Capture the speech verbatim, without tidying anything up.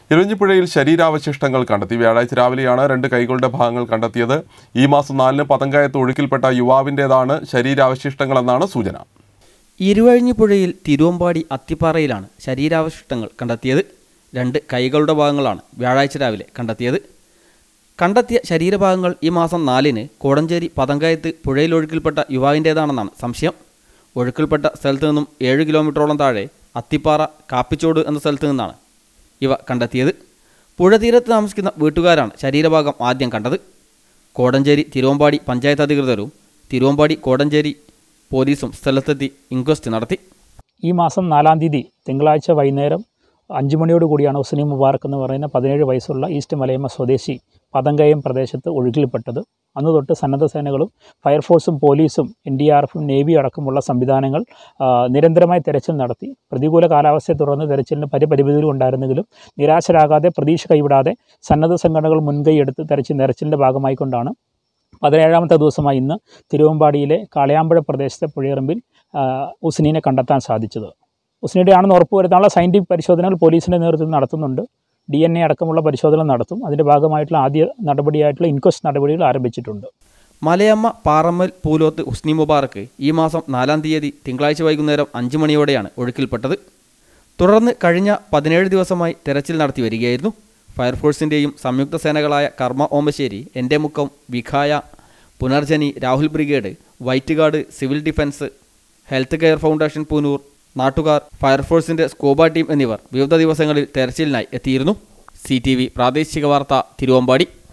ഇലഞ്ഞിപ്പുഴയിൽ ശരീരാവശിഷ്ടങ്ങൾ കണ്ടെത്തി. വ്യാഴാഴ്ച രാവിലെയാണ് രണ്ട് കൈകളുടെ ഭാഗങ്ങൾ കണ്ടെത്തിയത്. ഈ മാസം നാലിന് പതങ്കയത്ത് ഒഴുക്കിൽപ്പെട്ട യുവാവിൻ്റേതാണ് ശരീരാവശിഷ്ടങ്ങളെന്നാണ് സൂചന. ഇരുവഴിഞ്ഞിപ്പുഴയിൽ തിരുവമ്പാടി അത്തിപ്പാറയിലാണ് ശരീരാവശിഷ്ടങ്ങൾ കണ്ടെത്തിയത്. രണ്ട് കൈകളുടെ ഭാഗങ്ങളാണ് വ്യാഴാഴ്ച രാവിലെ കണ്ടെത്തിയത്. കണ്ടെത്തിയ ശരീരഭാഗങ്ങൾ ഈ മാസം നാലിന് കോടഞ്ചേരി പതങ്കയത്ത് പുഴയിൽ ഒഴുക്കിൽപ്പെട്ട യുവാവിൻ്റേതാണെന്നാണ് സംശയം. ഒഴുക്കിൽപ്പെട്ട സ്ഥലത്തു നിന്നും ഏഴ് കിലോമീറ്ററോളം താഴെ അത്തിപ്പാറ കാപ്പിച്ചോട് എന്ന സ്ഥലത്തു നിന്നാണ് ഇവ കണ്ടെത്തിയത്. പുഴ തീരത്ത് താമസിക്കുന്ന വീട്ടുകാരാണ് ശരീരഭാഗം ആദ്യം കണ്ടത്. കോടഞ്ചേരി തിരുവമ്പാടി പഞ്ചായത്ത് അധികൃതരും തിരുവമ്പാടി കോടഞ്ചേരി പോലീസും സ്ഥലത്തെത്തി ഇൻക്വസ്റ്റ് നടത്തി. ഈ മാസം നാലാം തീയതി തിങ്കളാഴ്ച വൈകുന്നേരം അഞ്ച് മണിയോട് കൂടിയാണ് ഹുസ്നി മുബാറക്ക് എന്ന് പറയുന്ന പതിനേഴ് വയസ്സുള്ള ഈസ്റ്റ് മലയമ്മ സ്വദേശി പതങ്കയം പ്രദേശത്ത് ഒഴുക്കിൽപ്പെട്ടത്. അന്ന് തൊട്ട് സന്നദ്ധ സേനകളും ഫയർഫോഴ്സും പോലീസും എൻ ഡി ആർ എഫും നേവി അടക്കമുള്ള സംവിധാനങ്ങൾ നിരന്തരമായി തെരച്ചിൽ നടത്തി. പ്രതികൂല കാലാവസ്ഥയെ തുടർന്ന് തെരച്ചിലിന് പല പരിമിതികളും ഉണ്ടായിരുന്നെങ്കിലും നിരാശരാകാതെ പ്രതീക്ഷ കൈവിടാതെ സന്നദ്ധ സംഘടനകൾ മുൻകൈയെടുത്ത് തെരച്ചിൽ തെരച്ചിലിൻ്റെ ഭാഗമായിക്കൊണ്ടാണ് പതിനേഴാമത്തെ ദിവസമായി ഇന്ന് തിരുവമ്പാടിയിലെ കാളയാമ്പുഴ പ്രദേശത്തെ പുഴയറമ്പിൽ ഹുസ്നീനെ കണ്ടെത്താൻ സാധിച്ചത്. ഹുസ്നിയുടെ ആണെന്ന് ഉറപ്പുവരുത്താനുള്ള സയൻറ്റിഫിക് പരിശോധനകൾ പോലീസിൻ്റെ നേതൃത്വത്തിൽ നടത്തുന്നുണ്ട്. ഡി എൻ എ അടക്കമുള്ള പരിശോധന നടത്തും. അതിൻ്റെ ഭാഗമായിട്ടുള്ള ആദ്യ നടപടിയായിട്ടുള്ള ഇൻക്വസ്റ്റ് നടപടികൾ ആരംഭിച്ചിട്ടുണ്ട്. മലയമ്മ പാറമ്മൽ പൂലോത്ത് ഹുസ്നി മുബാറക്ക് ഈ മാസം നാലാം തീയതി തിങ്കളാഴ്ച വൈകുന്നേരം അഞ്ച് മണിയോടെയാണ് ഒഴുക്കിൽപ്പെട്ടത്. തുടർന്ന് കഴിഞ്ഞ പതിനേഴ് ദിവസമായി തെരച്ചിൽ നടത്തി വരികയായിരുന്നു. ഫയർഫോഴ്സിൻ്റെയും സംയുക്ത സേനകളായ കർമ്മ ഓമശ്ശേരി, എൻ്റെ Mukkam, Vikhaya, Punarjani, Rahul brigade, white guard, civil defence, health care foundation Poonoor, നാട്ടുകാർ, ഫയർഫോഴ്സിൻ്റെ സ്കൂബ ടീം എന്നിവർ വിവിധ ദിവസങ്ങളിൽ തെരച്ചിലിനായി എത്തിയിരുന്നു. സി ടി വി പ്രാദേശിക വാർത്ത തിരുവമ്പാടി.